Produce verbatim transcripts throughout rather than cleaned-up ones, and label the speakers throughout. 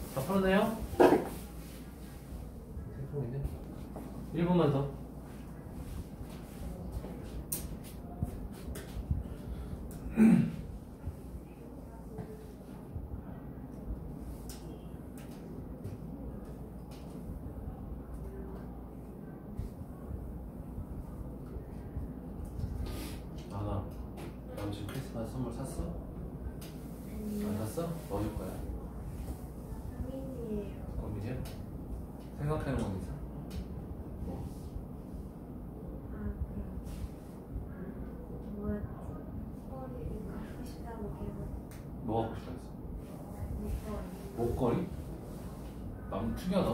Speaker 1: 다 풀었나요? 생통이네. 일 분만 더. 나나, 너 지금 크리스마스 선물 샀어? 안 샀어? 뭐 줄 거야?
Speaker 2: 고민이에요.
Speaker 1: 고민이야? 생각하는 건 있어? 뭐?
Speaker 2: 아, 그 뭐였지? 머리 갖고 싶다고 계속
Speaker 1: 뭐 갖고 싶어 했어?
Speaker 2: 목걸이.
Speaker 1: 목걸이? 남 특이하다.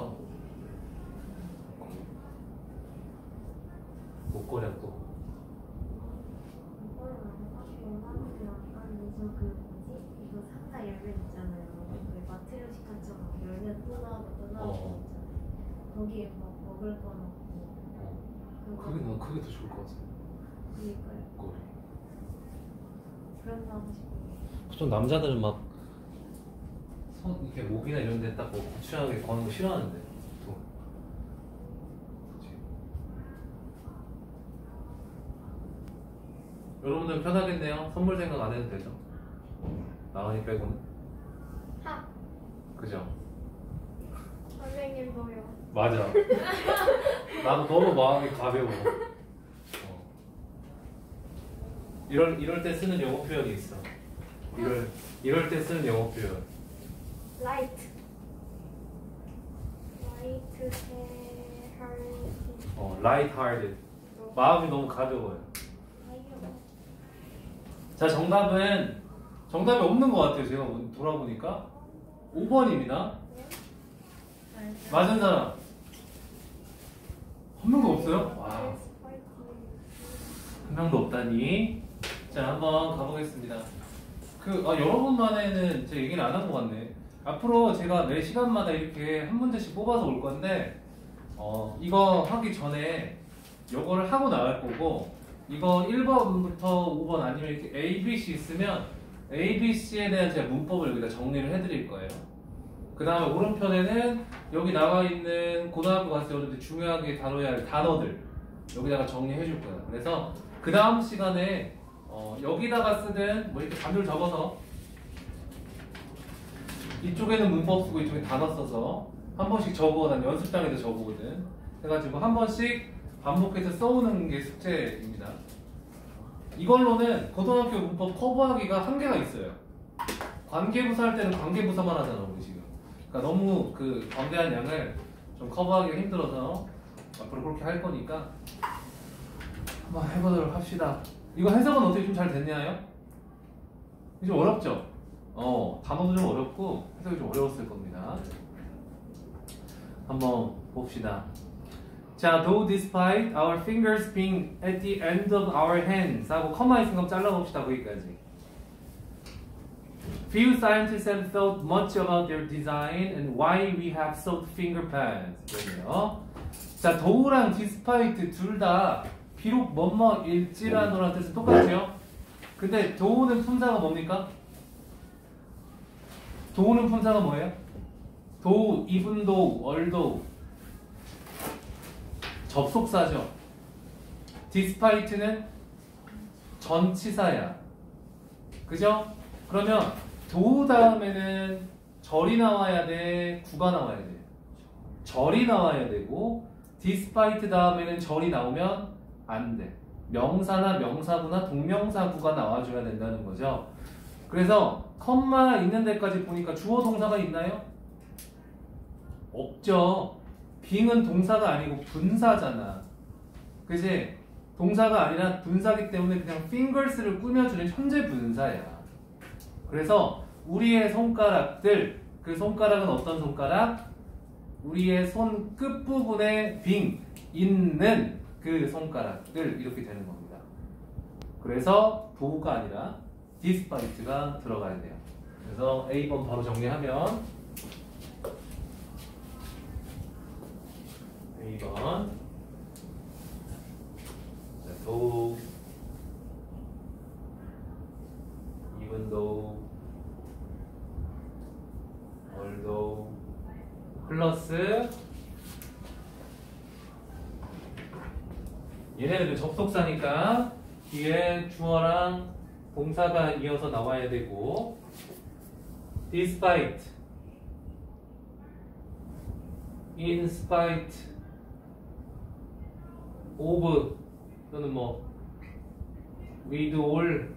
Speaker 1: 목걸이야 또.
Speaker 2: 목걸이 말고 원하는 약간 요즘 그 뭐지? 이거 상자 열면 있잖아요. 왜 마트리오시카처럼 열면 또 나오고 또 나오고
Speaker 1: 어.
Speaker 2: 있잖아요. 거기에 막 먹을 거 넣고
Speaker 1: 어.
Speaker 2: 그거
Speaker 1: 그게 난 그게 더 좋을 것 같아.
Speaker 2: 그니까요.
Speaker 1: 목걸이.
Speaker 2: 그런 거 하고 싶어요.
Speaker 1: 보통 남자들은 막 손 이렇게 목이나 이런 데 딱 뭐 고추하게 거는 거 싫어하는데 또. 그치. 여러분들 편하겠네요. 선물 생각 안 해도 되죠? 나은이 빼고는.
Speaker 2: 하!
Speaker 1: 그죠?
Speaker 2: 선생님도요.
Speaker 1: 맞아. 나도 너무 마음이 가벼워. 어. 이럴 이럴 때 쓰는 영어 표현이 있어. 이럴 이럴 때 쓰는 영어 표현.
Speaker 2: 라이트. 라이트 헤어티.
Speaker 1: 어, light-hearted. 마음이 너무 가벼워요. 자, 정답은 정답이 없는 것 같아요. 제가 돌아보니까 오 번입니다. 맞은 사람 한 명도 없어요? 와, 한 명도 없다니. 자, 한번 가보겠습니다. 그 아, 여러분만에는 제가 얘기를 안 한 것 같네. 앞으로 제가 매 시간마다 이렇게 한 문제씩 뽑아서 올 건데 어, 이거 하기 전에 요거를 하고 나갈 거고, 이거 일 번부터 오 번 아니면 이렇게 A, B, C 있으면 A, B, C에 대한 제가 문법을 여기다 정리를 해드릴 거예요. 그 다음에 오른편에는 여기 나와 있는 고등학교 갔을 때 여러분들 중요하게 다뤄야 할 단어들 여기다가 정리해 줄 거예요. 그래서 그 다음 시간에 어, 여기다가 쓰든 뭐 이렇게 단어를 적어서 이쪽에는 문법 쓰고 이쪽에 단어 써서 한 번씩 적어. 난 연습장에도 적어거든. 해가지고 한 번씩 반복해서 써오는 게 숙제입니다. 이걸로는 고등학교 문법 커버하기가 한계가 있어요. 관계부사 할 때는 관계부사만 하잖아 우리 지금. 그러니까 너무 그 광대한 양을 좀 커버하기가 힘들어서 앞으로 그렇게 할 거니까 한번 해보도록 합시다. 이거 해석은 어떻게 좀 잘 됐냐요? 좀 어렵죠? 어, 단어도 좀 어렵고 해석이 좀 어려웠을 겁니다. 한번 봅시다. 자, though despite our fingers being at the end of our hands 하고 커마 있은 거 잘라봅시다. 거기까지. Few scientists have thought much about their design and why we have soft finger pads. 그러네요. 자, though랑 despite 둘 다 비록 뭐뭐일지라노라는 뜻은 똑같죠? 근데 though는 품사가 뭡니까? though는 품사가 뭐예요? though, even though, although 접속사죠. despite는 전치사야. 그죠? 그러면 도 다음에는 절이 나와야 돼, 구가 나와야 돼. 절이 나와야 되고 despite 다음에는 절이 나오면 안 돼. 명사나 명사구나 동명사구가 나와줘야 된다는 거죠. 그래서 컴마 있는 데까지 보니까 주어 동사가 있나요? 없죠. being은 동사가 아니고 분사잖아. 그치? 동사가 아니라 분사기 때문에 그냥 fingers를 꾸며주는 현재 분사야. 그래서 우리의 손가락들, 그 손가락은 어떤 손가락? 우리의 손 끝부분에 빙 있는 그 손가락들 이렇게 되는 겁니다. 그래서 도가 아니라 despite가 들어가야 돼요. 그래서 A 번 바로 정리하면 A 번 though, even though, although, 플러스 얘네들은 접속사니까 뒤에 주어랑 동사가 이어서 나와야 되고 despite, in spite of 또는 뭐 with all.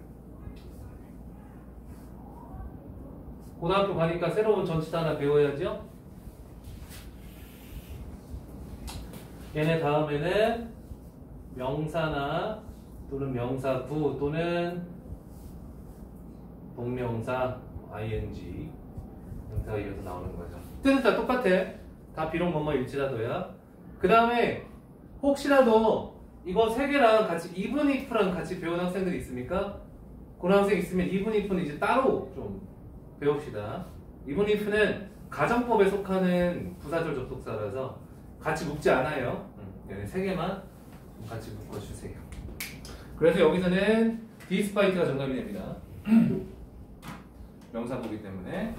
Speaker 1: 고등학교 가니까 새로운 전치사 하나 배워야죠. 얘네 다음에는 명사나 또는 명사구 또는 동명사 ing 명사가 이어서 나오는 거죠. 뜻은 다 똑같아. 다 비록 뭐뭐 일지라도야. 그 다음에 혹시라도 이거 세 개랑 같이 even if랑 같이 배운 학생들이 있습니까? 그런 학생 있으면 even if는 이제 따로 좀 배웁시다. even if는 가정법에 속하는 부사절 접속사라서 같이 묶지 않아요. 얘네 세 개만 같이 묶어주세요. 그래서 여기서는 despite가 정답이 됩니다. 명사보기 때문에.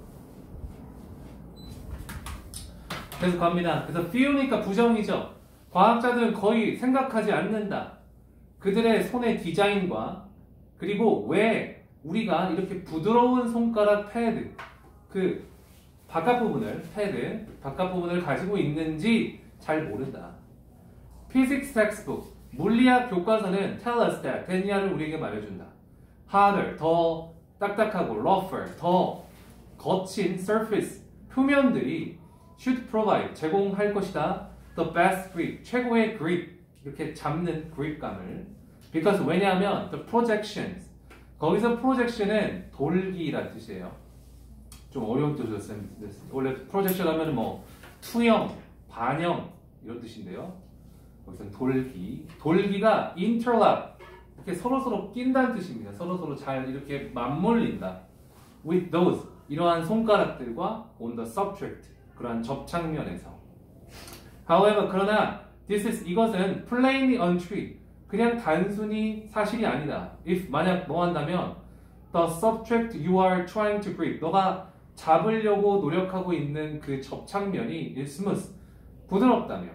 Speaker 1: 계속 갑니다. 그래서 few니까 부정이죠. 과학자들은 거의 생각하지 않는다. 그들의 손의 디자인과 그리고 왜 우리가 이렇게 부드러운 손가락 패드, 그 바깥 부분을, 패드, 바깥 부분을 가지고 있는지 잘 모른다. Physics textbook, 물리학 교과서는 tell us that, 됐냐를 우리에게 말해준다. harder, 더 딱딱하고, rougher, 더 거친 surface, 표면들이 should provide, 제공할 것이다. the best grip, 최고의 grip, 이렇게 잡는 그립감을. because 왜냐하면 the projections, 거기서 projection은 돌기란 뜻이에요. 좀 어려운 뜻이었어요. 원래 projection 하면 뭐 투영, 반영 이런 뜻인데요. 여기서는 돌기. 돌기가 interlock, 이렇게 서로서로 낀다는 뜻입니다. 서로서로 잘 이렇게 맞물린다. with those, 이러한 손가락들과 on the subject, 그러한 접착면에서. However, 그러나 this is, 이것은 plainly untrue, 그냥 단순히 사실이 아니다. If, 만약 뭐 한다면 the subject you are trying to grip, 너가 잡으려고 노력하고 있는 그 접착면이 is smooth, 부드럽다면.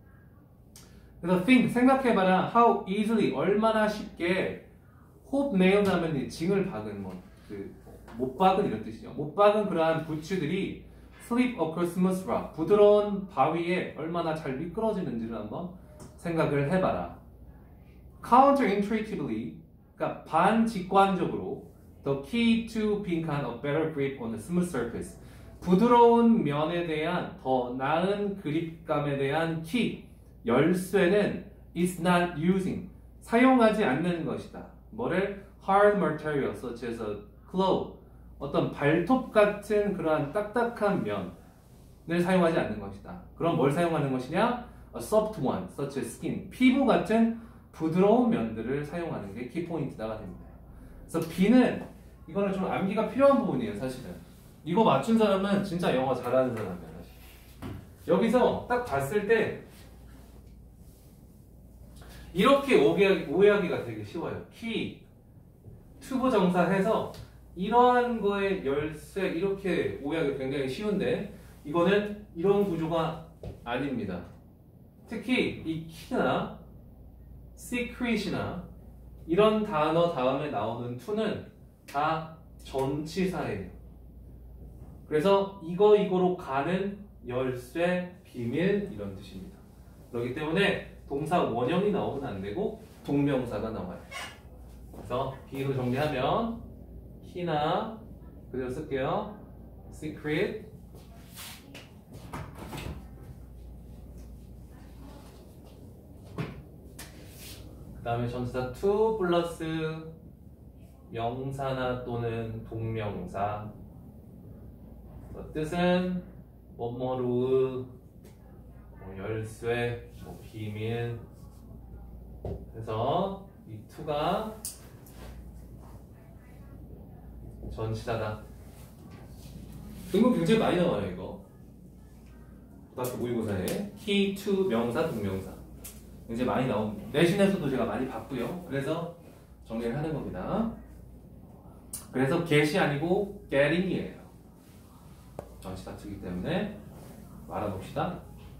Speaker 1: 그래서 think, 생각해봐라. How easily, 얼마나 쉽게 hope nailed 하면 징을 박은, 뭐, 그, 못 박은 이런 뜻이죠. 못 박은 그러한 부츠들이 slip across smooth rock, 부드러운 바위에 얼마나 잘 미끄러지는지를 한번 생각을 해봐라. counterintuitively, 그러니까 반직관적으로 the key to being kind of better grip on a smooth surface, 부드러운 면에 대한 더 나은 그립감에 대한 키, 열쇠는 is not using, 사용하지 않는 것이다. 뭐를? hard material such as a claw, 어떤 발톱 같은 그러한 딱딱한 면을 사용하지 않는 것이다. 그럼 뭘 사용하는 것이냐? A soft one, such as skin, 피부 같은 부드러운 면들을 사용하는 게 키포인트다가 됩니다. 그래서 B는 이거는 좀 암기가 필요한 부분이에요, 사실은. 이거 맞춘 사람은 진짜 영어 잘하는 사람이야, 사실. 여기서 딱 봤을 때 이렇게 오해하기, 오해하기가 되게 쉬워요. 키, 투부 정사 해서 이러한 거에 열쇠, 이렇게 오해하기 굉장히 쉬운데 이거는 이런 구조가 아닙니다. 특히 이 키나 secret이나 이런 단어 다음에 나오는 to는 다 전치사예요. 그래서 이거 이거로 가는 열쇠, 비밀 이런 뜻입니다. 그렇기 때문에 동사 원형이 나오면 안 되고 동명사가 나와요. 그래서 B로 정리하면 키나 그대로 쓸게요. secret, 그 다음에 전치사 to 플러스 명사나 또는 동명사, 그 뜻은 뭐뭐루, 뭐 열쇠, 뭐 비밀. 그래서 이 to가 전치사다. 등급 굉장히 많이 나와요, 이거. 고등학교 모의고사에 key to 명사, 동명사 굉장히 많이 나옵니다. 내신에서도 제가 많이 봤고요. 그래서 정리를 하는 겁니다. 그래서 get이 아니고 getting이에요. 전치사 쓰기 때문에. 알아봅시다.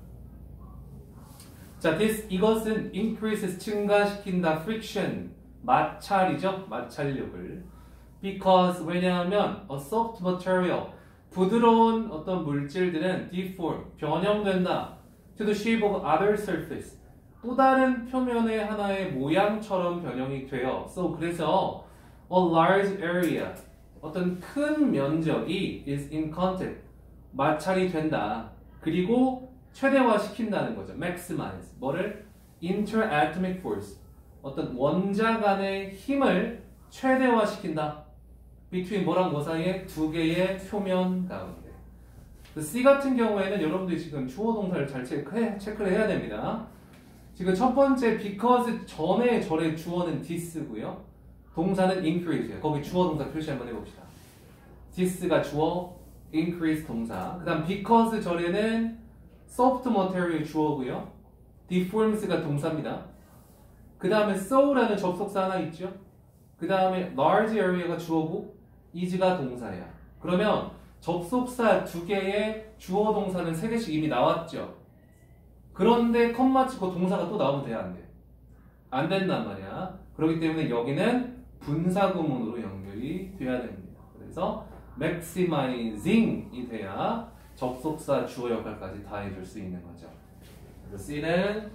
Speaker 1: 자, this 이것은 increases 증가시킨다 friction 마찰이죠. 마찰력을. because 왜냐하면 a soft material 부드러운 어떤 물질들은 deform 변형된다 to the shape of other surface 또 다른 표면의 하나의 모양처럼 변형이 돼요. so 그래서 a large area 어떤 큰 면적이 is in contact 마찰이 된다. 그리고 최대화시킨다는 거죠. maximize 뭐를 interatomic force 어떤 원자 간의 힘을 최대화시킨다. between 뭐랑 뭐 사이에 두 개의 표면 가운데. C 같은 경우에는 여러분들이 지금 주어 동사를 잘 체크해, 체크를 해야 됩니다. 지금 첫 번째 because 전에 절의 주어는 this고요. 동사는 increase예요. 거기 주어 동사 표시 한번 해봅시다. this가 주어, increase 동사. 그 다음 because 절에는 soft material 주어고요. deforms가 동사입니다. 그 다음에 so라는 접속사 하나 있죠. 그 다음에 large area가 주어고 is가 동사야. 그러면 접속사 두 개의 주어 동사는 세 개씩 이미 나왔죠. 그런데 컴마 치고 동사가 또 나오면 돼야 안 돼? 안 된단 말이야. 그렇기 때문에 여기는 분사 구문으로 연결이 돼야 됩니다. 그래서 maximizing이 돼야 접속사 주어 역할까지 다 해줄 수 있는 거죠. 그래서 C는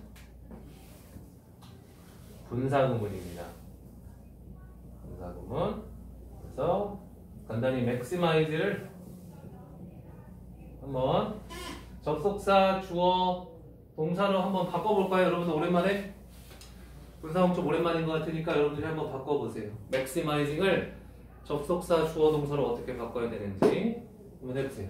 Speaker 1: 분사 구문입니다. 분사 구문. 그래서 간단히 maximize를 한번 접속사 주어 동사로 한번 바꿔볼까요? 여러분들 오랜만에 분사구문 좀 오랜만인 것 같으니까 여러분들이 한번 바꿔보세요. maximizing을 접속사 주어 동사로 어떻게 바꿔야 되는지 한번 해보세요.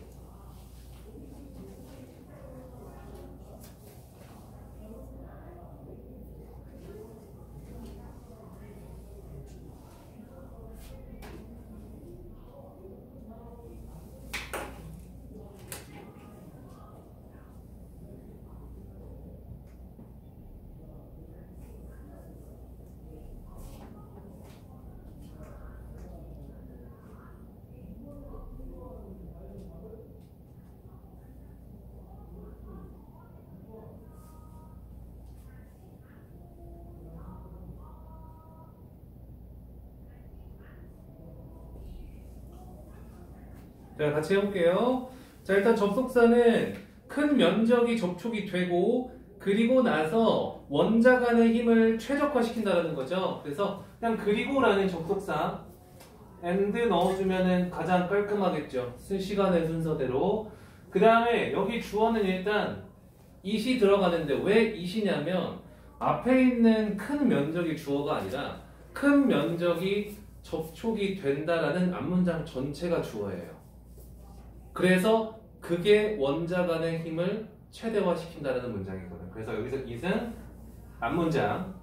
Speaker 1: 자, 같이 해볼게요. 자, 일단 접속사는 큰 면적이 접촉이 되고 그리고 나서 원자 간의 힘을 최적화시킨다는 거죠. 그래서 그냥 그리고라는 접속사 and 넣어주면 가장 깔끔하겠죠. 시간의 순서대로. 그 다음에 여기 주어는 일단 it이 들어가는데 왜 it이냐면 앞에 있는 큰 면적이 주어가 아니라 큰 면적이 접촉이 된다라는 앞문장 전체가 주어예요. 그래서 그게 원자 간의 힘을 최대화시킨다는 문장이거든. 그래서 여기서 it은 앞문장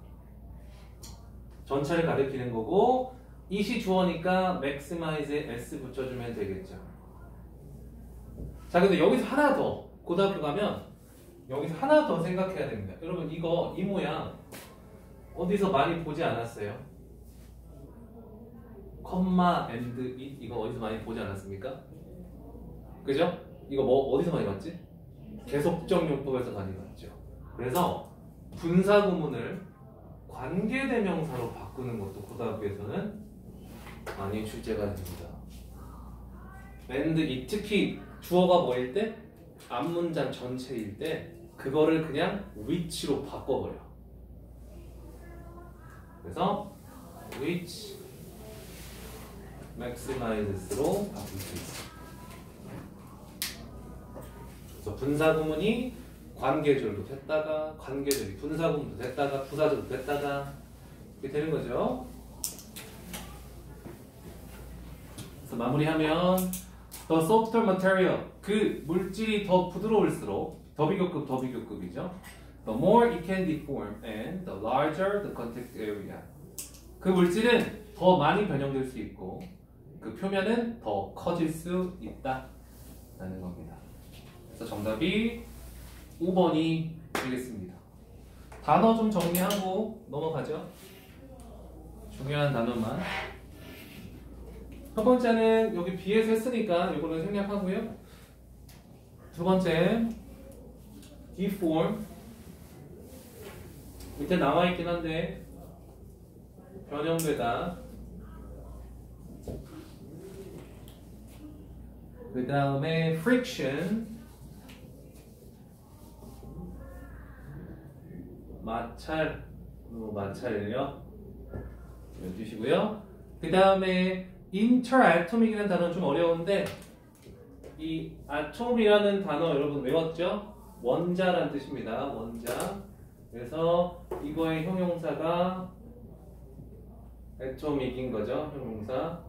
Speaker 1: 전체를 가리키는 거고 it이 주어니까 maximize에 s 붙여주면 되겠죠. 자, 근데 여기서 하나 더 고등학교 가면 여기서 하나 더 생각해야 됩니다. 여러분 이거 이 모양 어디서 많이 보지 않았어요? 컴마 and it 이거 어디서 많이 보지 않았습니까? 그죠? 이거 뭐 어디서 많이 봤지? 계속적 용법에서 많이 봤죠. 그래서 분사 구문을 관계대명사로 바꾸는 것도 고등학교에서는 많이 출제가 됩니다. and it 특히 주어가 뭐일 때? 앞문장 전체일 때 그거를 그냥 which로 바꿔버려. 그래서 which maximizes로 바꿀 수 있어. 그래서 분사 구문이 관계절도 됐다가 관계절이 분사 구문도 됐다가 부사절도 됐다가 이렇게 되는 거죠. 그래서 마무리하면 the softer material 그 물질이 더 부드러울수록 더 비교급 더 비교급이죠. The more it can deform and the larger the contact area 그 물질은 더 많이 변형될 수 있고 그 표면은 더 커질 수 있다라는 겁니다. 그래서 정답이 오 번이 되겠습니다. 단어 좀 정리하고 넘어가죠. 중요한 단어만. 첫 번째는 여기 비에서 했으니까 이거는 생략하고요. 두 두 번째 deform. 밑에 나와있긴 한데 변형되다. 그 다음에 friction. 마찰. 어, 마찰이에요. 주시고요. 그 다음에 interatom이라는 단어는 좀 어려운데 이 atom이라는 단어 여러분 외웠죠? 원자란 뜻입니다. 원자. 그래서 이거의 형용사가 atomic인 거죠. 형용사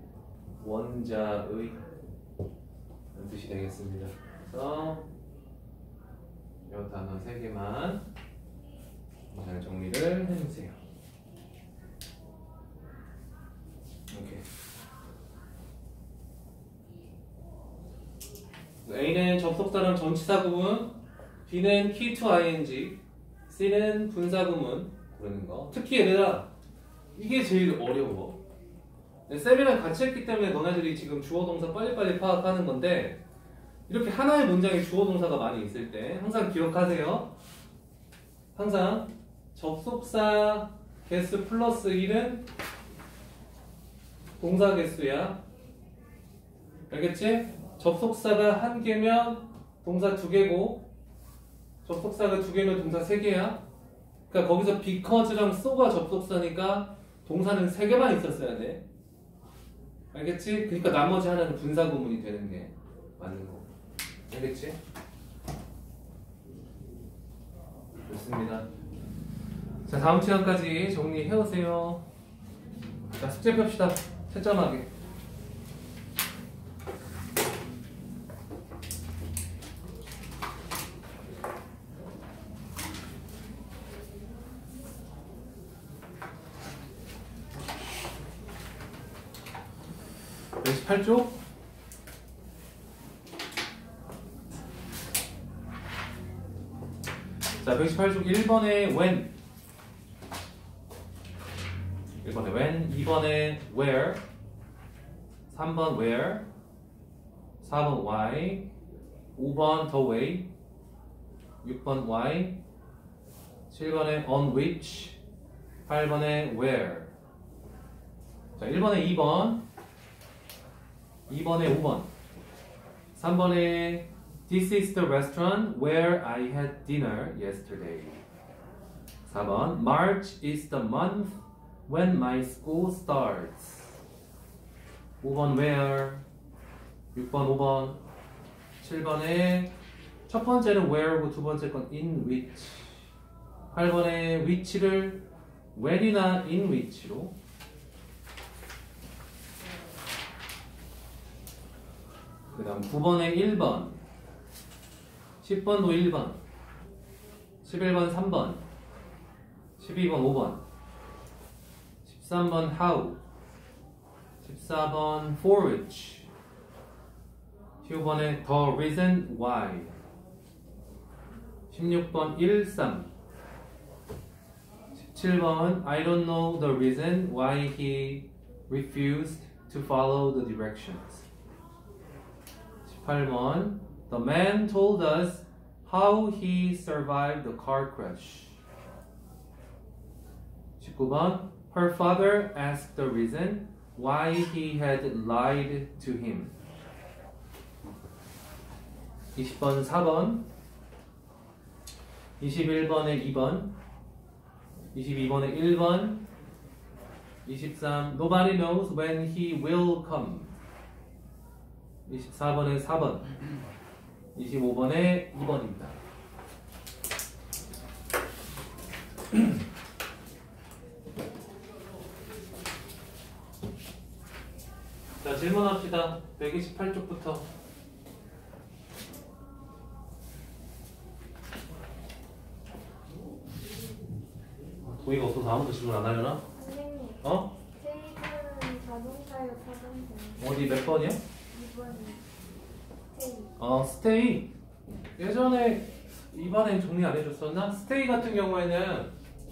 Speaker 1: 원자의 라는 뜻이 되겠습니다. 그래서 이 단어 세 개만 잘 정리를 해주세요. 오케이. A는 접속사랑 전치사 구문, B는 key to ing, C는 분사 구문 그러는 거. 특히 얘들아 이게 제일 어려워. 쌤이랑 같이 했기 때문에 너네들이 지금 주어 동사 빨리빨리 파악하는 건데 이렇게 하나의 문장에 주어 동사가 많이 있을 때 항상 기억하세요. 항상 접속사 개수 플러스 일은 동사 개수야. 알겠지? 접속사가 한 개면 동사 두 개고 접속사가 두 개면 동사 세 개야. 그러니까 거기서 because랑 so가 접속사니까 동사는 세 개만 있었어야 돼. 알겠지? 그러니까 나머지 하나는 분사 구문이 되는 게 맞는 거고. 알겠지? 좋습니다. 자, 다음 시간까지 정리해오세요. 자, 숙제 봅시다. 채점하게. 백십팔 쪽. 자, 백십팔 쪽 일 번에 when, 일 번에 when, 이 번에 where, 삼 번 where, 사 번 why, 오 번 the way, 육 번 why, 칠 번에 on which, 팔 번에 where. 자, 일 번에 이 번, 이 번에 오 번, 삼 번에 This is the restaurant where I had dinner yesterday. 사 번 March is the month when my school starts. 오 번 where, 육 번 오 번, 칠 번에 첫 번째는 where고 두 번째 건 in which, 팔 번에 which를 when이나 in which로, 그 다음 구 번에 일 번, 십 번도 일 번, 십일 번 삼 번, 십이 번 오 번, 십삼 번 how, 십사 번 for which, 십오 번에 the reason why, 십육 번 일, 삼, 십칠 번 I don't know the reason why he refused to follow the directions. 십팔 번 The man told us how he survived the car crash. 십구 번 Her father asked the reason why he had lied to him. 이십 번 사 번, 이십일 번에 이 번, 이십이 번에 일 번, 이십삼 Nobody knows when he will come. 이십사 번에 사 번, 이십오 번에 이 번입니다. 자, 질문합시다. 백이십팔 쪽부터. 도희가 없어서 아무도 질문 안 하려나?
Speaker 2: 선생님,
Speaker 1: 어?
Speaker 2: 테이블은 자동차요, 타던데.
Speaker 1: 어디 몇 번이야?
Speaker 2: 이 번이 테이블.
Speaker 1: 어, 스테이. 예전에 이번엔 정리 안 해줬었나? 스테이 같은 경우에는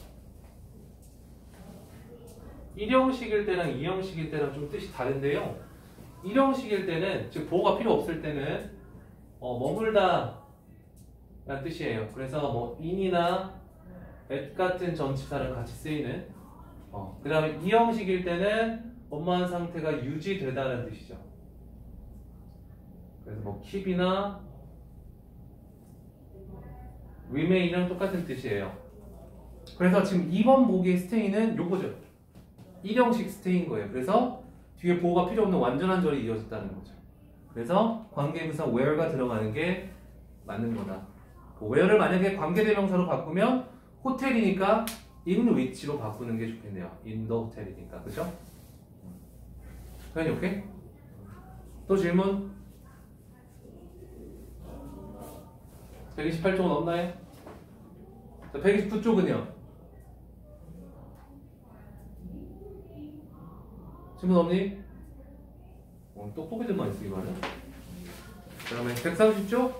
Speaker 1: 일형식일 때랑 이형식일 때랑 좀 뜻이 다른데요. 일형식일 때는, 즉 보호가 필요 없을 때는 어, 머물다 라는 뜻이에요. 그래서 뭐 in이나 at 같은 전치사랑 같이 쓰이는 어, 그 다음에 이 형식일 때는 원만 상태가 유지되다라는 뜻이죠. 그래서 뭐 keep이나 remain이랑 똑같은 뜻이에요. 그래서 지금 이 번 보기의 stay는 요거죠. 일 형식 stay인 거예요. 그래서 뒤에 보호가 필요 없는 완전한 절이 이어졌다는 거죠. 그래서 관계부사 where가 들어가는 게 맞는 거다. where를 만약에 관계대명사로 바꾸면 호텔이니까 in which로 바꾸는 게 좋겠네요. in the hotel이니까. 그죠? 그냥 오케이? 또 질문? 백이십팔 쪽은 없나요? 자, 백이십구 쪽은요? 질문 없니? 어, 똑똑이들만 있어 이거는. 그 다음에 백삼십 쪽?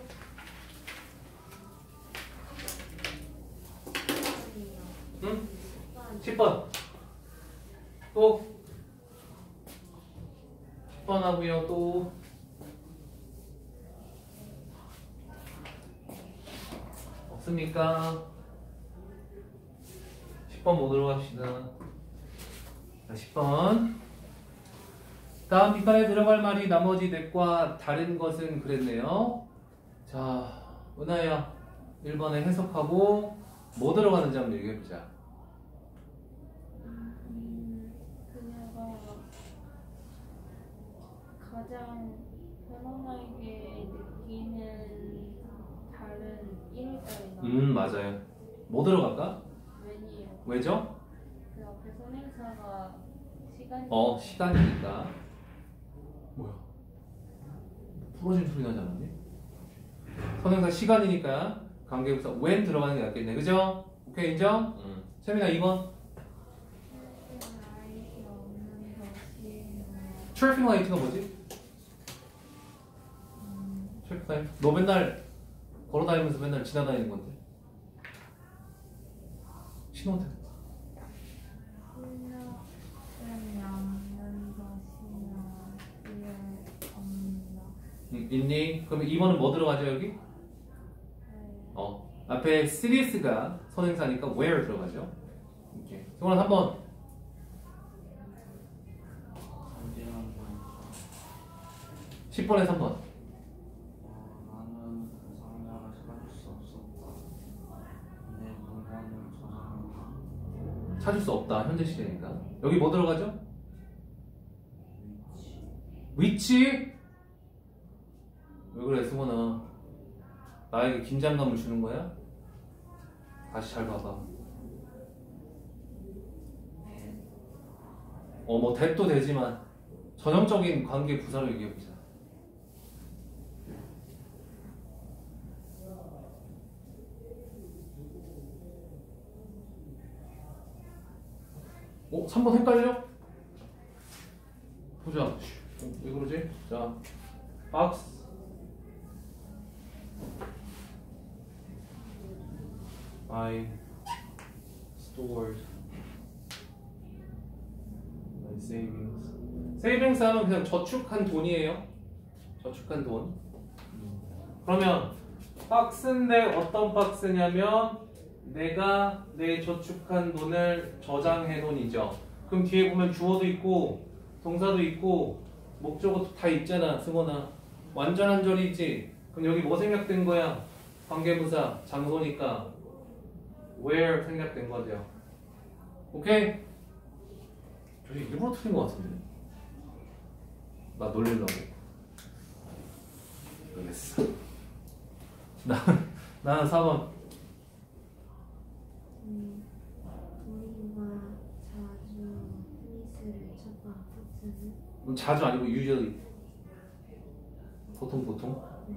Speaker 1: 응? 십 번. 또? 십 번 하고요. 또? 없습니까? 십 번 보도록 합시다. 자, 십 번. 다음 뒷판에 들어갈 말이 나머지 넷과 다른 것은 그랬네요. 자, 은하야 일 번에 해석하고 뭐 들어가는지 한번 얘기해보자.
Speaker 3: 음, 그녀가 가장 편안하게 느끼는 다른 일자리나
Speaker 1: 음, 맞아요. 뭐 들어갈까?
Speaker 3: 웬이에요.
Speaker 1: 왜죠?
Speaker 3: 그 앞에 선행사가 시간이
Speaker 1: 어, 시간이니까. 뭐야? 부러진 소리 나지 않았니? 선행사 시간이니까 관계부사 when 들어가는 게 낫겠네. 그죠? 오케이, 인정? 응. 세민아 이 번.
Speaker 3: 라이트 없는 것이
Speaker 1: 트래픽 라이트가 뭐지? 트래픽 라이트? 너 맨날 걸어다니면서 맨날 지나다니는 건데. 신호등.
Speaker 3: 흘러는 없는 것이나 뒤에 없는
Speaker 1: 음, 있니? 그럼 이 번은 뭐 들어가죠 여기? 어, 앞에 serious가 선행사니까 where 들어가죠. 이렇게. 승원아 삼 번. 십 번에 삼 번.
Speaker 4: 나는 그 상자를 찾을 수 없었다. 내 물건을 저장한다.
Speaker 1: 찾을 수 없다. 현재 시제니까. 여기 뭐 들어가죠?
Speaker 4: 위치.
Speaker 1: 위치? 왜 그래 승원아? 나에게 긴장감을 주는 거야? 다시 잘 봐봐. 어, 뭐 대도 되지만 전형적인 관계 부사로 얘기해보자. 어? 삼 번 헷갈려? 보자. 어, 왜 그러지? 자, 박스. I stored my savings. 세이빙스 하면 그냥 저축한 돈이에요. 저축한 돈. 그러면 박스인데 어떤 박스냐면 내가 내 저축한 돈을 저장해 놓은이죠. 그럼 뒤에 보면 주어도 있고 동사도 있고 목적어도 다 있잖아. 승원아 완전한 절이지. 그럼 여기 뭐 생략된 거야? 관계부사 장소니까 where 생략된 거죠. 오케이? 저기 일부러 틀린 것 같은데. 나 놀리려고. 모르겠어. 나, 나는 사 번.
Speaker 2: 음, 우리가 자주 테니스를 쳤던 코트는
Speaker 1: 자주 아니고 usually. 보통 보통.
Speaker 2: 네.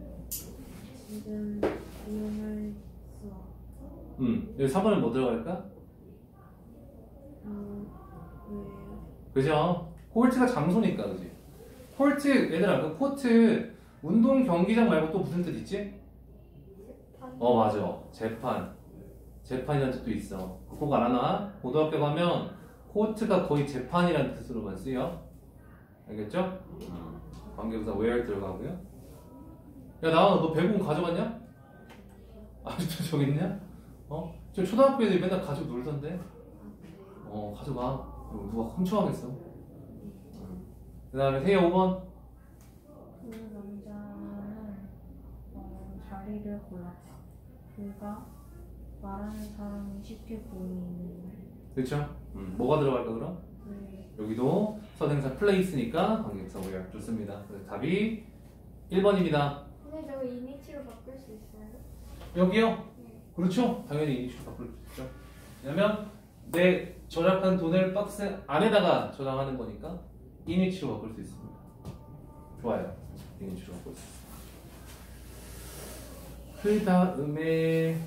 Speaker 2: 지금 이용할 수 없고
Speaker 1: 음, 여기 사 번에 뭐 들어갈까?
Speaker 2: 어, 왜요?
Speaker 1: 그죠? 콜트가 장소니까, 그지? 콜트, 얘들아, 그 코트, 운동 경기장 말고 또 무슨 뜻 있지?
Speaker 2: 재판?
Speaker 1: 어, 맞아. 재판. 재판이라는 뜻도 있어. 그거 알아나? 고등학교 가면 코트가 거의 재판이라는 뜻으로만 쓰여. 알겠죠? 음. 관계부사 where 들어가고요. 야 나은아 너 배구공 가져갔냐? 아직도 저기 있냐? 어? 저 초등학교 애들이 맨날 가지고 놀던데. 어 가져가. 이거 누가 훔쳐가겠어. 그 다음에 세희 오 번.
Speaker 3: 그 남자는 어, 자리를 골랐다. 그가 말하는 사람이 쉽게 보이는.
Speaker 1: 그렇죠? 음, 뭐가 들어갈까 그럼?
Speaker 3: 네.
Speaker 1: 여기도 선행사 place니까 관계대명사 where. 좋습니다. 그래서 답이 일 번입니다.
Speaker 2: 근데 저거 이니치로 바꿀 수 있어요?
Speaker 1: 여기요?
Speaker 2: 네.
Speaker 1: 그렇죠? 당연히 이니치로 바꿀 수 있죠. 왜냐면 내 저작한 돈을 박스 안에다가 저장하는 거니까 이니치로 바꿀 수 있습니다. 좋아요. 이니치로 바꿀 수 있습니다. 그 다음에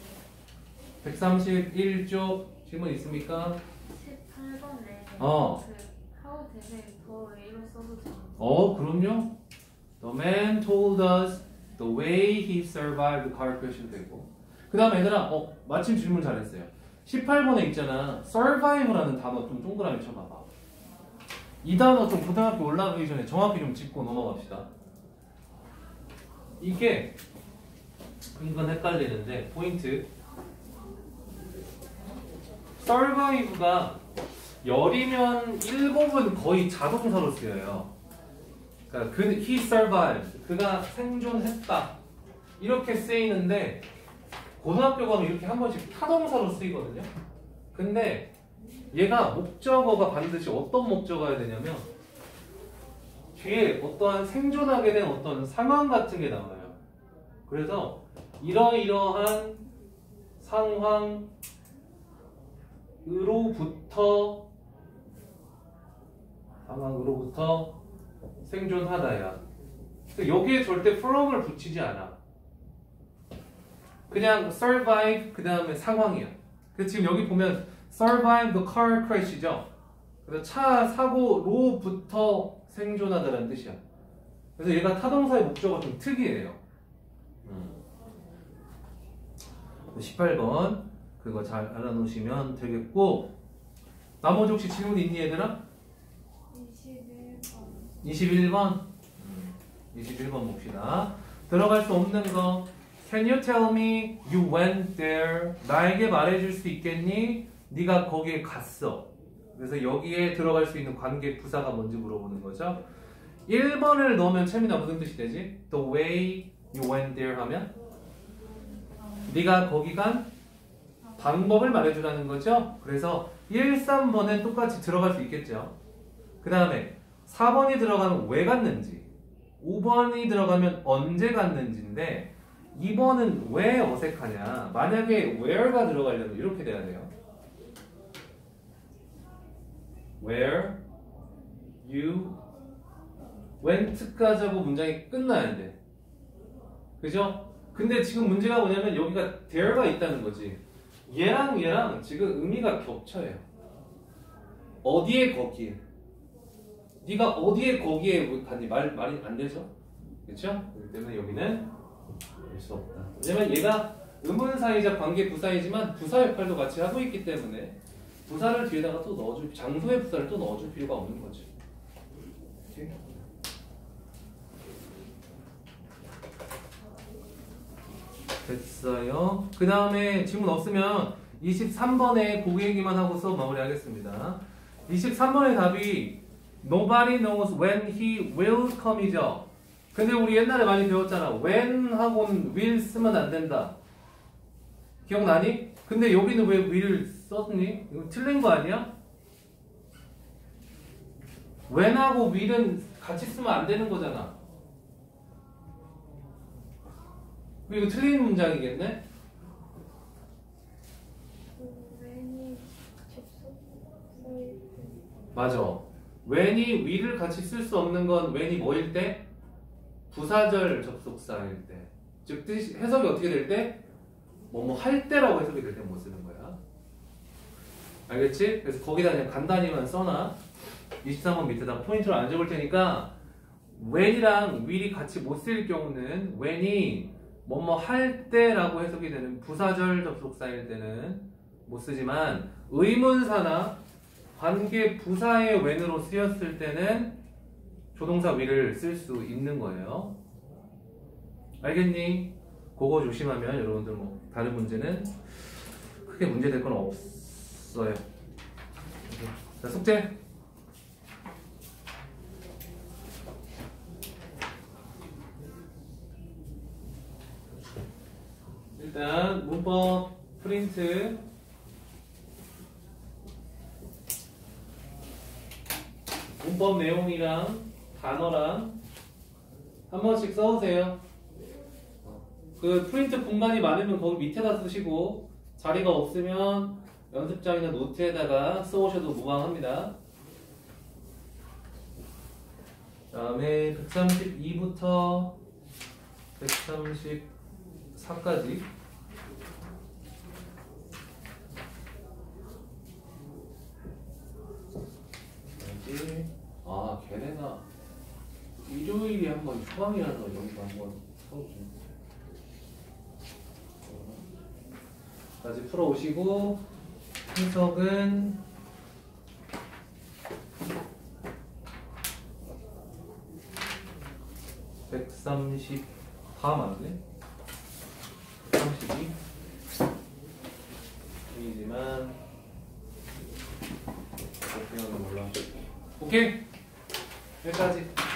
Speaker 1: 백삼십일 쪽 질문 있습니까?
Speaker 3: 십팔 번에
Speaker 1: 어.
Speaker 3: 그 how 대를 더 A로 써도 되는
Speaker 1: 어, 그럼요. The man told us the way he survived the car crash도 되고. 그 다음에 얘들아, 어, 마침 질문 잘했어요. 십팔 번에 있잖아. survive라는 단어 좀 동그라미 쳐봐봐. 이 단어 좀 고등학교 올라가기 전에 정확히 좀 짚고 넘어갑시다. 이게 은근 헷갈리는데 포인트. survive가 열이면 일곱은 거의 자동사로 쓰여요. 그러니까 그 he survived, 그가 생존했다 이렇게 쓰이는데 고등학교 가면 이렇게 한 번씩 타동사로 쓰이거든요. 근데 얘가 목적어가 반드시 어떤 목적어야 되냐면 뒤에 어떠한 생존하게 된 어떤 상황 같은 게 나와요. 그래서 이러이러한 상황으로부터 상황으로부터 생존하다야. 여기에 절대 from을 붙이지 않아. 그냥 survive 그 다음에 상황이야. 그래서 지금 여기 보면 survive the car crash이죠. 그래서 차 사고로부터 생존하다라는 뜻이야. 그래서 얘가 타동사의 목적어가 좀 특이해요. 음. 십팔 번 그거 잘 알아놓으시면 되겠고, 나머지 혹시 질문 있니 얘들아?
Speaker 2: 이십일 번.
Speaker 1: 이십일 번. 이십일 번 봅시다. 들어갈 수 없는 거. Can you tell me you went there? 나에게 말해줄 수 있겠니? 네가 거기에 갔어. 그래서 여기에 들어갈 수 있는 관계 부사가 뭔지 물어보는 거죠. 일 번을 넣으면 채민아 무슨 뜻이 되지? The way you went there 하면 네가 거기 간 방법을 말해주라는 거죠. 그래서 일, 삼 번은 똑같이 들어갈 수 있겠죠. 그 다음에 사 번이 들어가면 왜 갔는지, 오 번이 들어가면 언제 갔는지인데 이 번은 왜 어색하냐. 만약에 where가 들어가려면 이렇게 돼야 돼요. Where you went까지 하고 문장이 끝나야 돼. 그죠? 근데 지금 문제가 뭐냐면 여기가 there가 있다는 거지. 얘랑 얘랑 지금 의미가 겹쳐요. 어디에 거기에. 네가 어디에 거기에 갔니? 말, 말이 안 되죠? 그렇죠? 그렇기 때문에 여기는 될 수 없다. 왜냐면 얘가 의문사이자 관계 부사이지만 부사 역할도 같이 하고 있기 때문에 부사를 뒤에다가 또 넣어줄, 장소의 부사를 또 넣어줄 필요가 없는 거죠. 오케이? 됐어요. 그 다음에 질문 없으면 이십삼 번에 그 얘기만 하고 수업 마무리하겠습니다. 이십삼 번의 답이 Nobody knows when he will come이죠. 근데 우리 옛날에 많이 배웠잖아. when 하고는 will 쓰면 안 된다. 기억나니? 근데 여기는 왜 will을 썼니? 이거 틀린 거 아니야? when하고 will은 같이 쓰면 안 되는 거잖아. 이거 틀린 문장이겠네?
Speaker 2: 웬이 접속 사이트.
Speaker 1: 맞아. when이 will을 같이 쓸 수 없는 건 when이 뭐일 때? 부사절 접속사일 때. 즉 뜻이, 해석이 어떻게 될 때? 뭐 뭐 할 때라고 해석이 될 때 못 쓰는 거야. 알겠지? 그래서 거기다 그냥 간단히만 써놔. 이십삼 번 밑에다 포인트를 안 적을 테니까 when이랑 will이 같이 못 쓸 경우는 when이 뭐 뭐 할 때라고 해석이 되는 부사절 접속사일 때는 못 쓰지만 의문사나 관계 부사의 when으로 쓰였을 때는 조동사 will을 쓸 수 있는 거예요. 알겠니? 그거 조심하면 여러분들 뭐 다른 문제는 크게 문제 될 건 없어요. 자, 숙제. 일단 문법 프린트. 문법 내용이랑 단어랑 한 번씩 써오세요. 그 프린트 공간이 많으면 거기 밑에다 쓰시고 자리가 없으면 연습장이나 노트에다가 써오셔도 무방합니다. 다음에 백삼십이부터 백삼십사까지 아 걔네가 일요일이 한번 휴방이라서 여기서 한번 써보죠. 까지 풀어오시고 해석은 백삼십 다 맞네. 백삼십이 이지만 어떻게 하는 몰라. 오케이 여기까지.